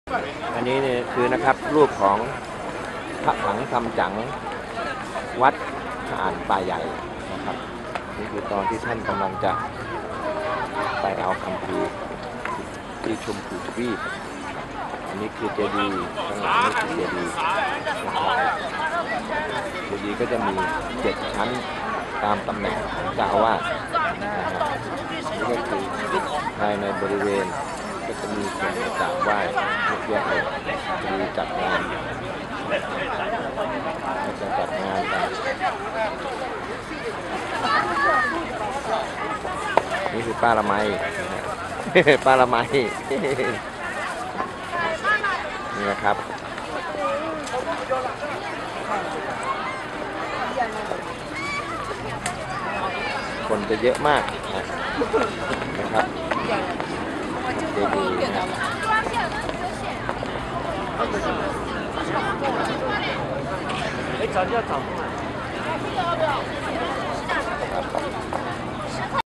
อันนี้เนี่ยคือนะครับรูปของพระถังคำจั๋งวัดอ่านป่าใหญ่นะครับนี่คือตอนที่ท่านกำลังจะไปเอาคัมภีร์ที่ชมพูทวีปอันนี้คือเจดีย์ข้างหลังนี่คือเจดีย์นะครับเจดีย์ก็จะมี7 ชั้นตามตำแหน่งของเจ้าอาวาสนะครับนี่ก็คือภายในบริเวณก็จะมีคนมากราบไหว้เยอะแยะเลยมีจัดงานจะจัดงานกันนี่คือป้าละไมป้าละไมนี่นะครับคนจะเยอะมากนะครับเจดีย์นะ哎，找就要找不来。